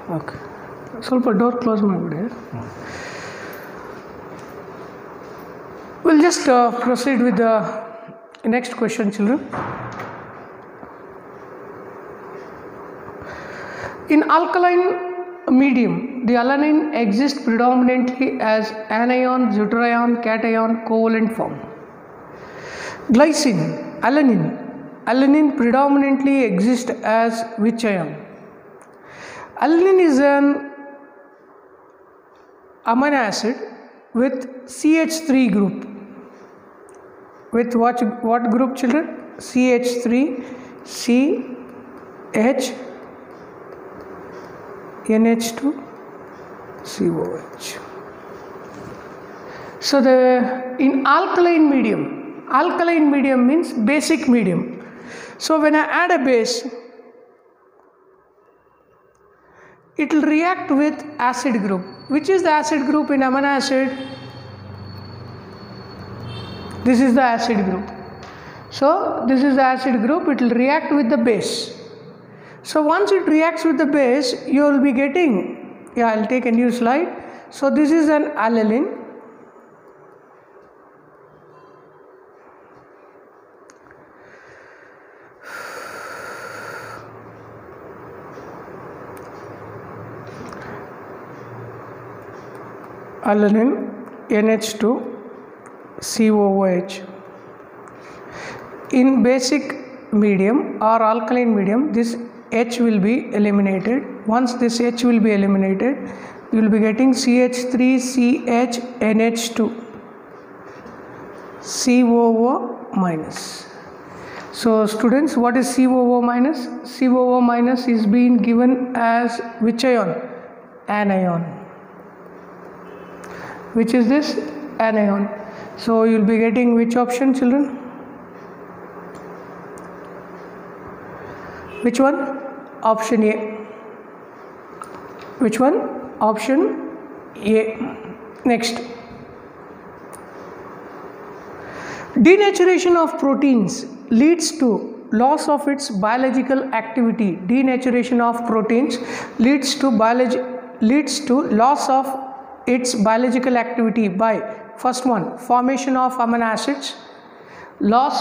Okay, ಸ್ವಲ್ಪ door close ಮಾಡಿಬಿಡಿ. We'll just proceed with the next question, children. In alkaline medium, the alanine exists predominantly as anion, deuterion, cation, covalent form. Glycine, alanine predominantly exists as which ion? Alanine is an amino acid with CH3 group. With what group, children? CH3, CH, NH2, COH. So in alkaline medium means basic medium. So when I add a base, it will react with acid group. Which is the acid group in amino acid? This is the acid group. So this is the acid group. It will react with the base. So once it reacts with the base, you will be getting, I'll take a new slide. So this is an alanine. Alanine, NH2, COOH. In basic medium or alkaline medium, this H will be eliminated. Once this H will be eliminated, you will be getting CH3, CH, NH2, COO minus. So students, what is COO minus? COO minus is being given as which ion? Anion. Which is this? Anion. So you will be getting which option, children? Which one? Option A. Which one? Option A. Next. Denaturation of proteins leads to loss of its biological activity. Denaturation of proteins leads to loss of its biological activity by, first one, formation of amino acids, loss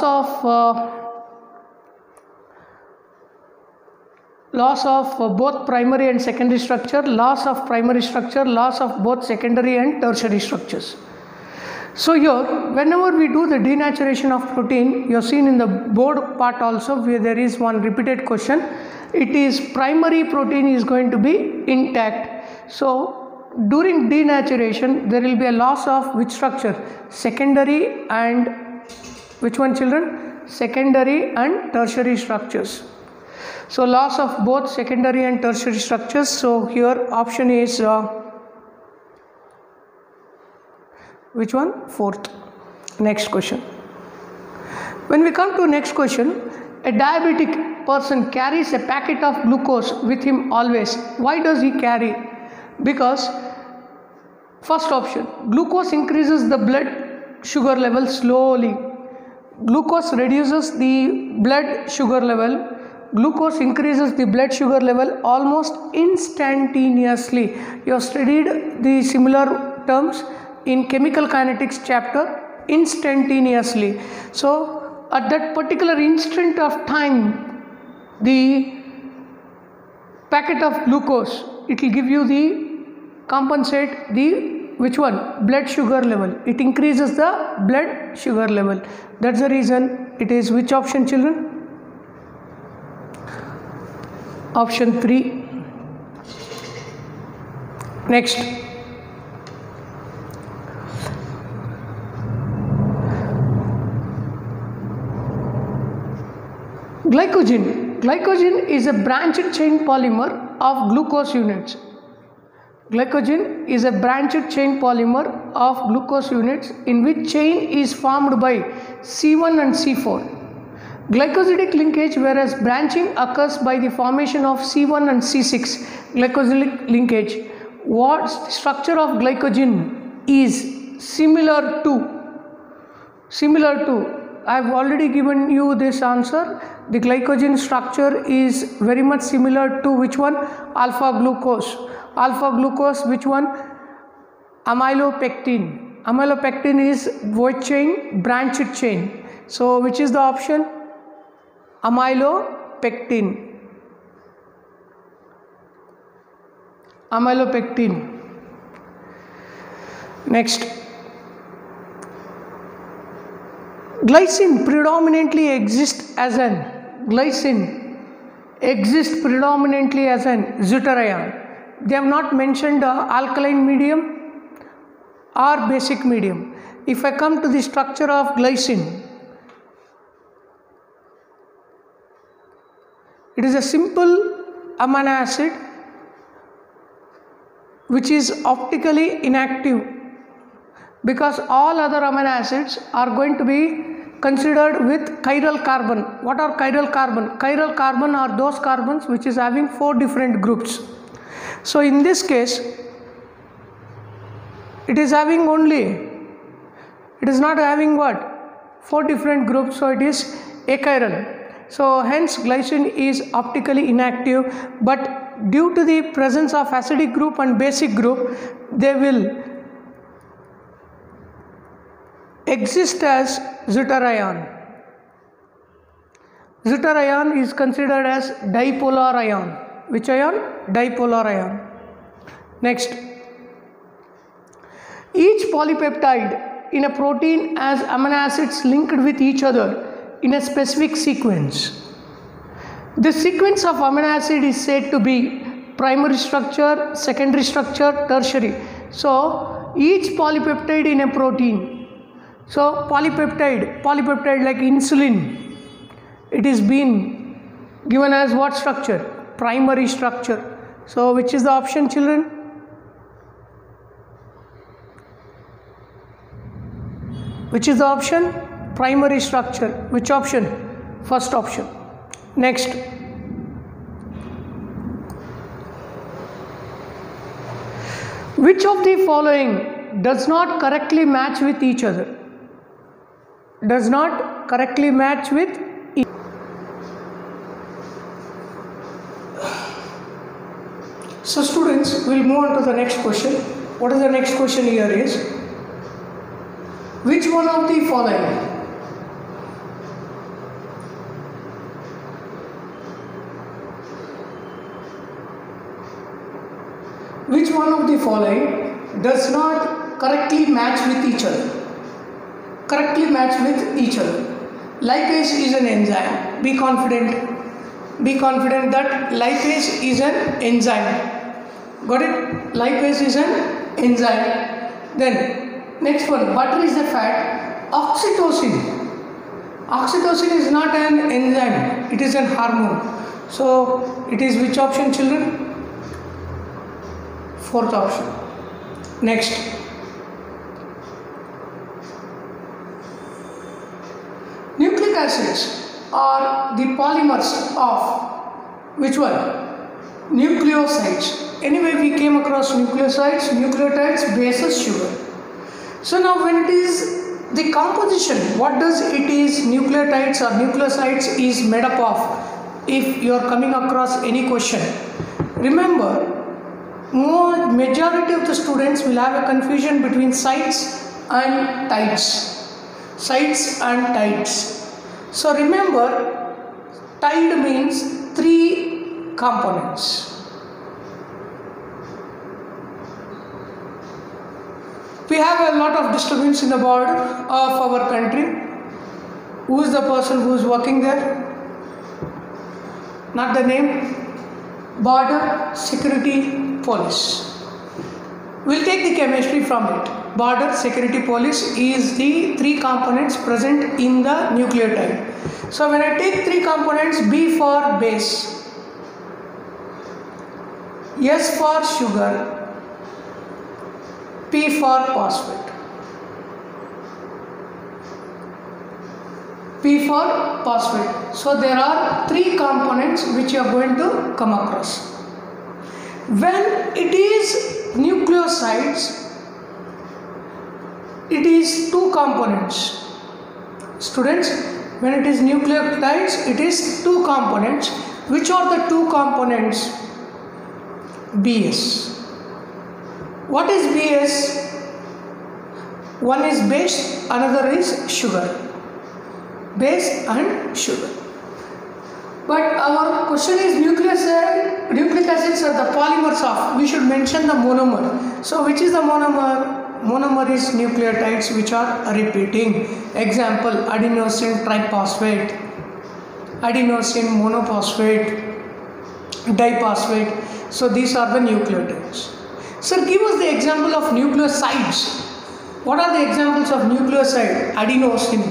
of both primary and secondary structure, loss of primary structure, loss of both secondary and tertiary structures. So here, whenever we do the denaturation of protein, you have seen in the board part also where there is one repeated question. It is primary protein is going to be intact. So during denaturation, there will be a loss of which structure? Secondary and which one, children? Secondary and tertiary structures. So loss of both secondary and tertiary structures. So here option is which one? Fourth. Next question. When we come to next question, a diabetic person carries a packet of glucose with him always. Why does he carry? Because first option, glucose increases the blood sugar level slowly. Glucose reduces the blood sugar level. Glucose increases the blood sugar level almost instantaneously. You have studied the similar terms in chemical kinetics chapter, instantaneously. So at that particular instant of time, the packet of glucose, it will give you the compensate the which one? Blood sugar level. It increases the blood sugar level. That's the reason it is which option, children? Option 3. Next. Glycogen is a branched chain polymer of glucose units. Glycogen is a branched chain polymer of glucose units in which chain is formed by C1 and C4. Glycosidic linkage, whereas branching occurs by the formation of C1 and C6. Glycosidic linkage. What structure of glycogen is similar to I have already given you this answer. The glycogen structure is very much similar to which one? Alpha glucose. Alpha glucose, which one? Amylopectin. Amylopectin is what chain? Branched chain. So which is the option? Amylopectin. Amylopectin. Next, glycine predominantly exists as an deuterion. They have not mentioned alkaline medium or basic medium. If I come to the structure of glycine, it is a simple amino acid which is optically inactive, because all other amino acids are going to be considered with chiral carbon. What are chiral carbon? Chiral carbon are those carbons which is having 4 different groups. So in this case, it is having only, it is not having what? 4 different groups, so it is achiral. So hence glycine is optically inactive, but due to the presence of acidic group and basic group, they will exist as deuterion. Deuterion is considered as dipolar ion. Which ion? Dipolar ion. Next, each polypeptide in a protein has amino acids linked with each other in a specific sequence. The sequence of amino acid is said to be primary structure, secondary structure, tertiary. So each polypeptide in a protein, so polypeptide like insulin, it is been given as what structure? Primary structure. So which is the option, children? Which is the option? Primary structure. Which option? First option. Next, which of the following does not correctly match with each other? Does not correctly match with each other. So students, we'll move on to the next question. What is the next question here is, which one of the following does not correctly match with each other? Correctly match with each other. Lipase is an enzyme. Be confident that lipase is an enzyme. Got it? Lipase is an enzyme. Then next one, butter is a fat. Oxytocin is not an enzyme, it is an hormone. So it is which option, children? Fourth option. Next, nucleic acids are the polymers of which one? Nucleosides. Anyway, we came across nucleosides, nucleotides, bases, sugar. So now when it is the composition, what does it is nucleotides or nucleosides is made up of? If you are coming across any question, remember, majority of the students will have a confusion between sites and tides. Sites and tides. So remember, tide means 3 components. We have a lot of disturbance in the border of our country. Who is the person who is working there? Not the name. Border Security Police. We'll take the chemistry from it. Border Security Police is the 3 components present in the nucleotide. So when I take 3 components, B for base, S for sugar, P for phosphate. P for phosphate. So there are 3 components which you are going to come across. When it is nucleosides, it is 2 components. Students, when it is nucleotides, it is two components. Which are the two components? BS. What is BS? One is base, another is sugar. Base and sugar. But our question is nucleic acids are the polymers of. We should mention the monomer. So which is the monomer? Monomer is nucleotides which are repeating. Example, adenosine triphosphate, adenosine monophosphate, diphosphate. So these are the nucleotides. Sir, give us the example of nucleosides. What are the examples of nucleoside? Adenosine,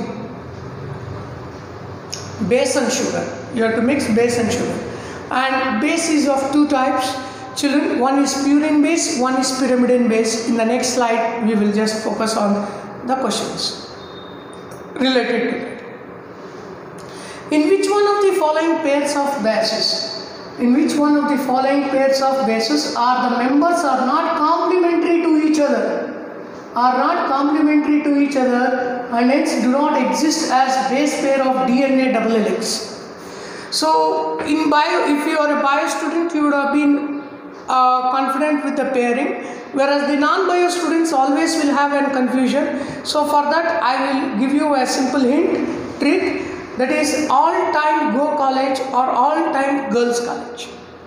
base and sugar. You have to mix base and sugar. And base is of two types. Children, one is purine base, one is pyrimidine base. In the next slide, we will just focus on the questions related to it. In which one of the following pairs of bases? In which one of the following pairs of bases are the members are not complementary to each other? Are not complementary to each other and hence do not exist as base pair of DNA double helix. So in bio, if you are a bio student, you would have been confident with the pairing, whereas the non-bio students always will have a confusion. So for that I will give you a simple hint, trick, that is all-time go college or all-time girls college.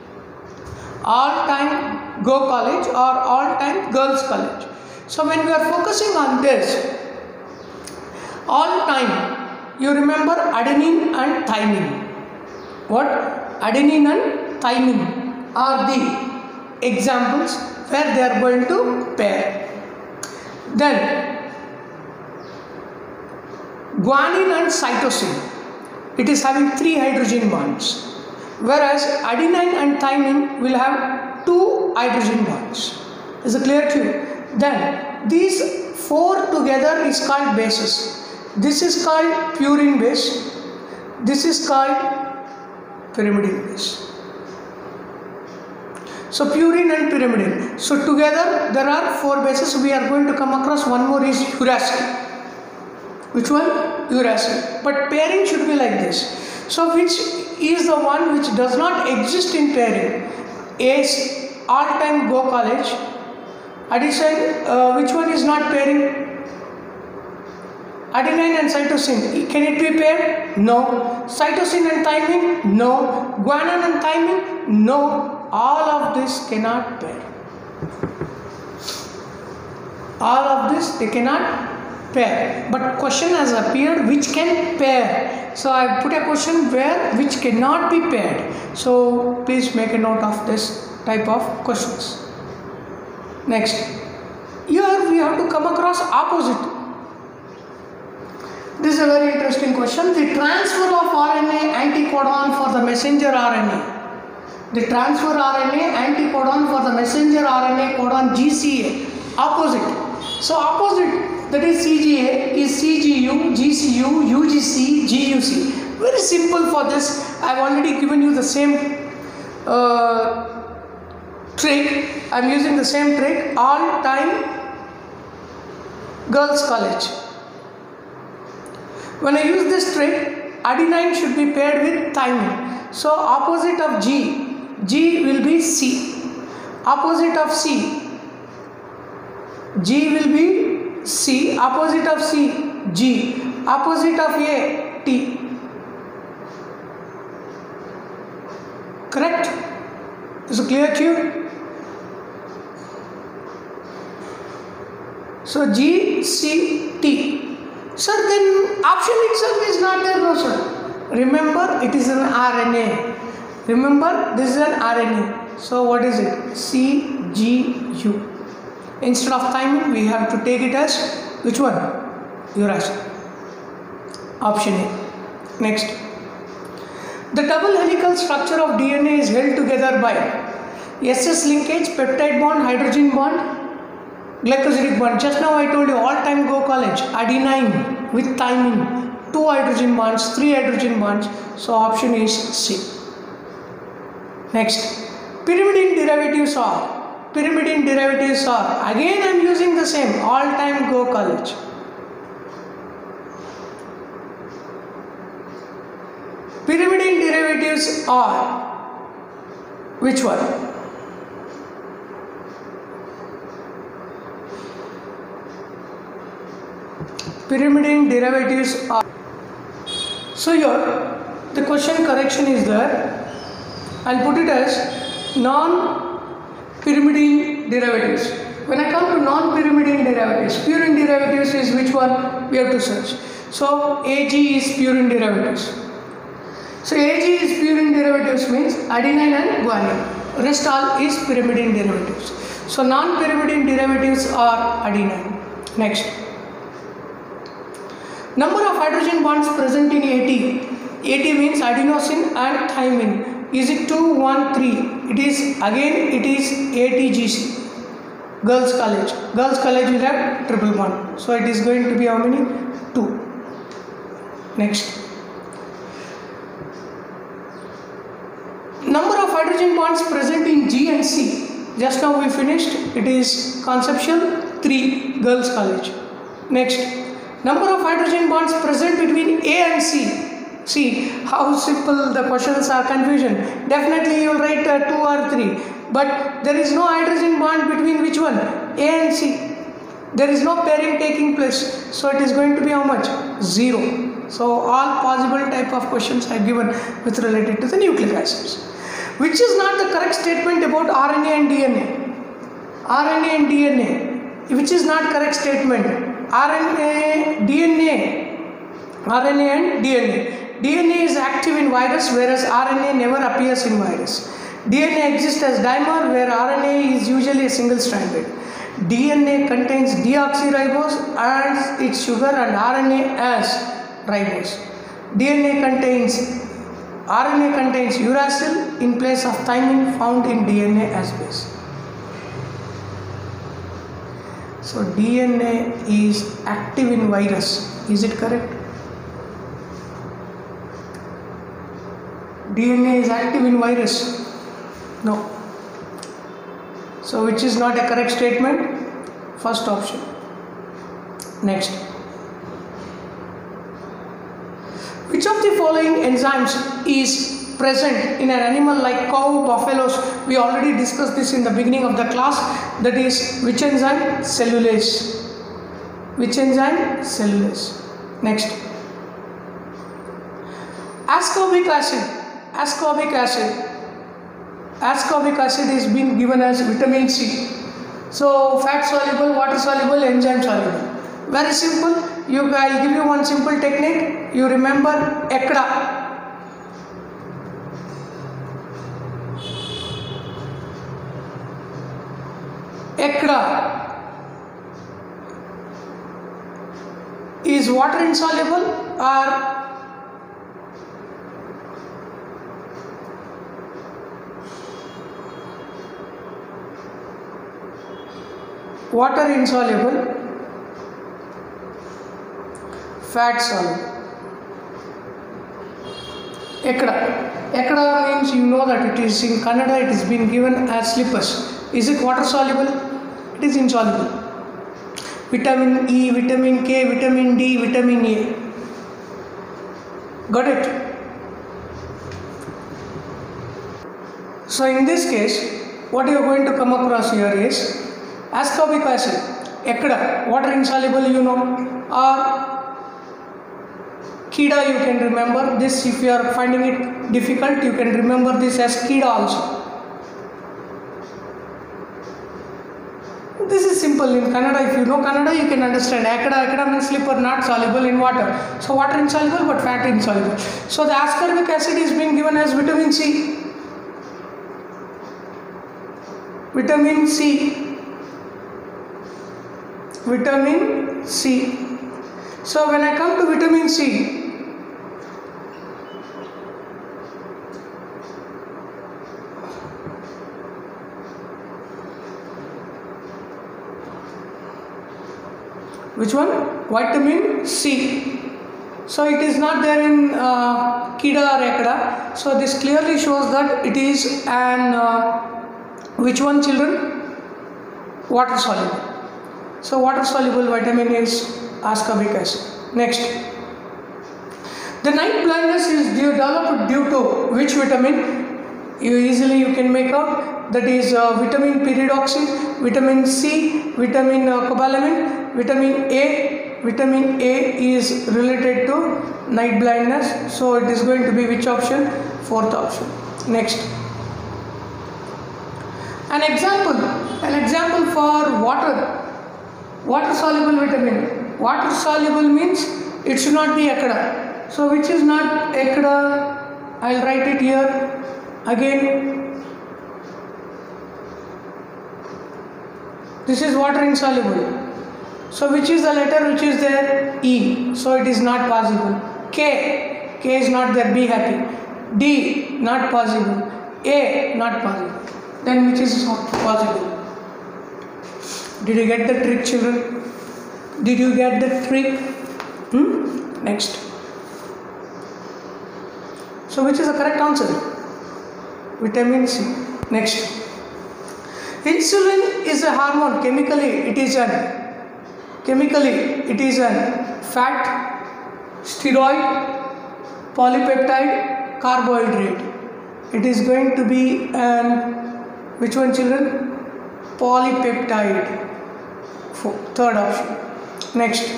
All-time go college or all-time girls college. So when we are focusing on this, all-time, you remember adenine and thymine. What? Adenine and thymine are the examples where they are going to pair. Then guanine and cytosine, it is having 3 hydrogen bonds, whereas adenine and thymine will have 2 hydrogen bonds. Is it clear to you? Then these 4 together is called bases. This is called purine base, this is called pyrimidine base. So purine and pyrimidine. So together there are 4 bases. We are going to come across one more is uracil. Which one? Uracil. But pairing should be like this. So which is the one which does not exist in pairing? A is all-time go college. Addition, which one is not pairing? Adenine and cytosine. Can it be paired? No. Cytosine and thymine? No. Guanine and thymine? No. All of this cannot pair. All of this they cannot pair. But question has appeared which can pair. So I put a question where which cannot be paired. So please make a note of this type of questions. Next, here we have to come across opposite. This is a very interesting question. The transfer of RNA anticodon for the messenger RNA. The transfer RNA anticodon for the messenger RNA codon GCA. Opposite. So opposite, that is CGA, is CGU, GCU, UGC, GUC. Very simple for this. I have already given you the same trick. I am using the same trick. All time girls college. When I use this trick, adenine should be paired with thymine. So opposite of G will be C. Opposite of C, G will be C. Opposite of C, G. Opposite of A, T. Correct? Is it clear to you? So G, C, T. Sir, then option itself is not there, no sir. Remember, it is an RNA. Remember, this is an RNA. So what is it? C, G, U. Instead of thymine, we have to take it as which one? Uracil. Option A. Next. The double helical structure of DNA is held together by SS linkage, peptide bond, hydrogen bond, glycosidic bond. Just now I told you all time go college. Adenine with thymine, 2 hydrogen bonds, 3 hydrogen bonds. So option is C. Next. Pyrimidine derivatives are. Pyrimidine derivatives are. Again I am using the same all time go college. Pyrimidine derivatives are which one? Pyrimidine derivatives are. So here the question correction is there. I'll put it as non-pyrimidine derivatives. When I come to non-pyrimidine derivatives, purine derivatives is which one? We have to search. So Ag is purine derivatives. So Ag is purine derivatives means adenine and guanine. Rest all is pyrimidine derivatives. So non-pyrimidine derivatives are adenine. Next. Number of hydrogen bonds present in AT. AT means adenosine and thymine. Is it 2, 1, 3? It is ATGC. Girls college. Girls college will have triple bond. So it is going to be how many? 2. Next. Number of hydrogen bonds present in G and C. Just now we finished. It is conceptual 3. Girls college. Next. Number of hydrogen bonds present between A and C. See how simple the questions are. Confusion. Definitely you will write 2 or 3. But there is no hydrogen bond between which one? A and C. There is no pairing taking place. So it is going to be how much? 0. So all possible type of questions are given with related to the nucleic acids. Which is not the correct statement about RNA and DNA? RNA and DNA. Which is not correct statement? RNA and DNA. DNA is active in virus, whereas RNA never appears in virus. DNA exists as dimer, where RNA is usually a single stranded. DNA contains deoxyribose as its sugar and RNA as ribose. RNA contains uracil in place of thymine found in DNA as base. So DNA is active in virus. Is it correct? DNA is active in virus. No. So which is not a correct statement? First option. Next. Which of the following enzymes is present in an animal like cow, buffaloes? We already discussed this in the beginning of the class. That is which enzyme? Cellulase. Which enzyme? Cellulase. Next. Ascorbic acid. Ascorbic acid is being given as vitamin C. So fat soluble, water soluble, enzyme soluble. Very simple. I'll give you one simple technique. You remember ECDA. ECDA is water insoluble or water insoluble, fat soluble. ECDA means you know that it is in Kannada, it is been given as slippers. Is it water soluble? It is insoluble. Vitamin E, vitamin K, vitamin D, vitamin A. Got it? So in this case, what you are going to come across here is ascorbic acid, ECDA, water insoluble, you know, or KIDA, you can remember this. If you are finding it difficult, you can remember this as KIDA also. This is simple in Kannada. If you know Kannada, you can understand. ECDA means slipper, not soluble in water. So water insoluble but fat insoluble. So the ascorbic acid is being given as vitamin C. Vitamin C. Vitamin C. So when I come to vitamin C, which one? Vitamin C. So it is not there in KIDA or ECDA. So this clearly shows that it is an which one, children? Water soluble. So water soluble vitamin is ascorbic acid. Next. The night blindness is developed due to which vitamin? You can make out, that is vitamin pyridoxine, vitamin C, vitamin cobalamin, vitamin A. Vitamin A is related to night blindness, so it is going to be which option? Fourth option. Next, an example for water soluble vitamin. Water soluble means it should not be akada. So which is not akada? I'll write it here again. This is water insoluble. So which is the letter which is there? E. So it is not possible. K is not there. Be happy. D not possible. A not possible. Then which is not possible? Did you get the trick, children? Did you get the trick? Next. So which is the correct answer? Vitamin C. Next. Insulin is a hormone. Chemically it is a fat, steroid, polypeptide, carbohydrate. It is going to be an, which one, children? Polypeptide. Third option. Next.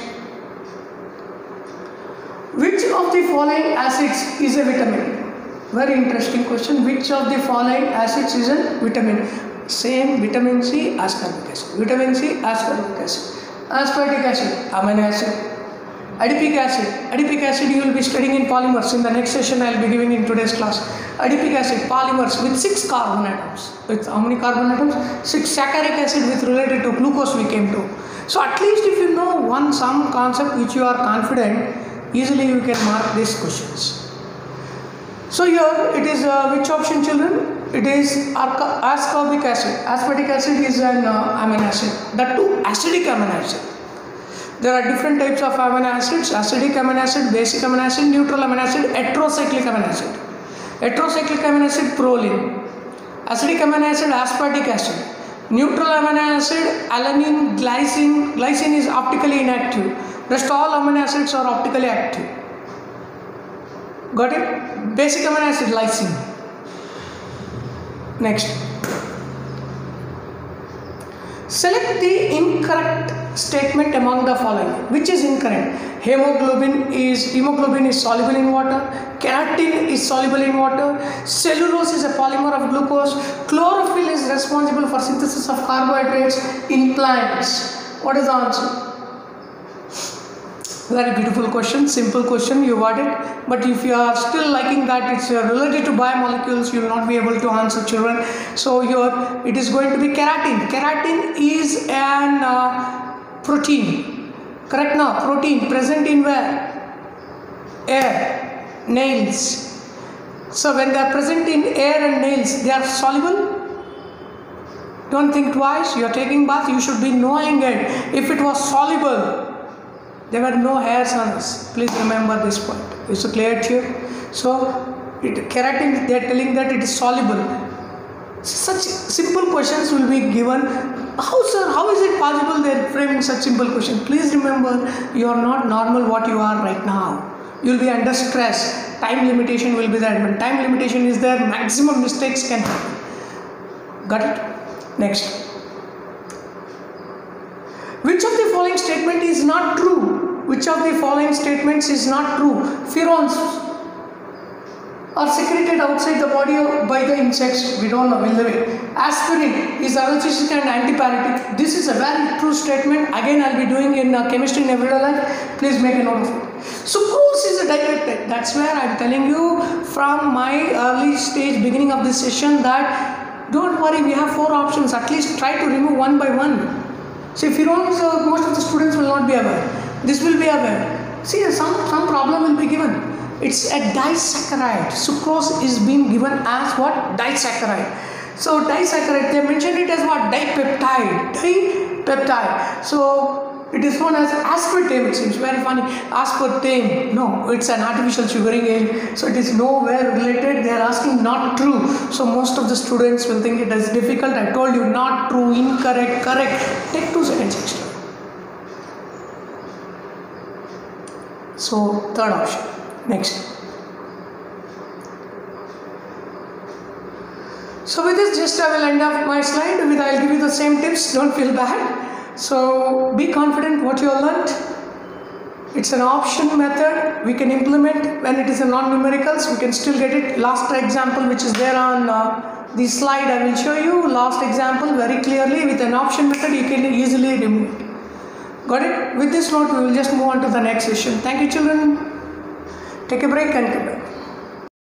Which of the following acids is a vitamin? Very interesting question. Which of the following acids is a vitamin? Same, vitamin C, ascorbic acid. Vitamin C, ascorbic acid. Aspartic acid, amino acid. Adipic acid you will be studying in polymers. In the next session I will be giving in today's class. Adipic acid, polymers with 6 carbon atoms. With how many carbon atoms? 6. Saccharic acid with related to glucose we came to. So at least if you know some concept which you are confident, easily you can mark these questions. So here it is which option, children? It is ascorbic acid. Aspartic acid is an amino acid. That too acidic amino acid. There are different types of amino acids: acidic amino acid, basic amino acid, neutral amino acid, heterocyclic amino acid. Heterocyclic amino acid, proline. Acidic amino acid, aspartic acid. Neutral amino acid, alanine, glycine. Glycine is optically inactive. Rest all amino acids are optically active. Got it? Basic amino acid, lysine. Next. Select the incorrect statement among the following. Which is incorrect? Hemoglobin is soluble in water. Keratin is soluble in water. Cellulose is a polymer of glucose. Chlorophyll is responsible for synthesis of carbohydrates in plants. What is the answer? Very beautiful question, simple question, you got it. But if you are still liking that it's related to biomolecules, you will not be able to answer, children. So here it is going to be keratin. Keratin is an protein. Correct now? Protein present in where? Air, nails. So when they are present in air and nails, they are soluble. Don't think twice. You are taking bath, you should be knowing it. If it was soluble, there were no hairs on us. Please remember this point. Is it clear to you? So, keratin, they are telling that it is soluble. Such simple questions will be given. How, sir? How is it possible they are framing such simple questions? Please remember, you are not normal what you are right now. You will be under stress. Time limitation will be there. When time limitation is there, maximum mistakes can happen. Got it? Next. Which of the following statement is not true? Which of the following statements is not true? Pheromones are secreted outside the body by the insects. We don't know. We'll leave it. Aspirin is analgesic and antipyretic. This is a very true statement. Again, I'll be doing in chemistry in everyday life. Please make a note of it. Sucrose is a dipeptide. That's where I'm telling you from my early stage, beginning of this session, that don't worry, we have 4 options. At least try to remove one by one. See, pheromones, most of the students will not be aware. This will be aware. See, some problem will be given. It's a disaccharide. Sucrose is being given as what? Disaccharide. So, disaccharide, they mention it as what? Dipeptide. Dipeptide. So, it is known as aspartame. It seems very funny. Aspartame. No, it's an artificial sugaring agent. So it is nowhere related. They are asking not true. So most of the students will think it is difficult. I told you not true, incorrect, correct. Take 2 seconds extra. So third option. Next. So with this, just I will end up my slide. I'll give you the same tips. Don't feel bad. So be confident what you have learnt. It's an option method we can implement. When it is a non-numericals, we can still get it. Last example which is there on the slide, I will show you. Last example very clearly. With an option method you can easily remove it. Got it? With this note we will just move on to the next session. Thank you children. Take a break and come back.